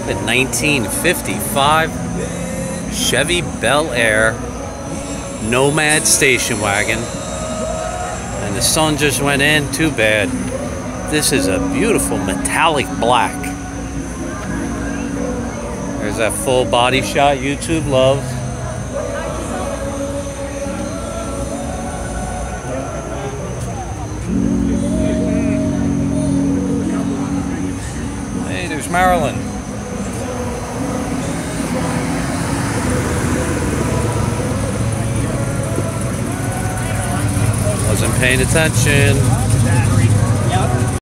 A 1955 Chevy Bel Air Nomad station wagon. And the sun just went in, too bad. This is a beautiful metallic black. There's that full body shot YouTube loves. Hey, there's Marilyn. Wasn't paying attention.